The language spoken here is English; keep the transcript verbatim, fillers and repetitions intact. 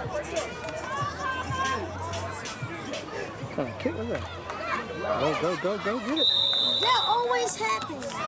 Kind of kick, look at that. Go, go, go, go, get it. That always happens.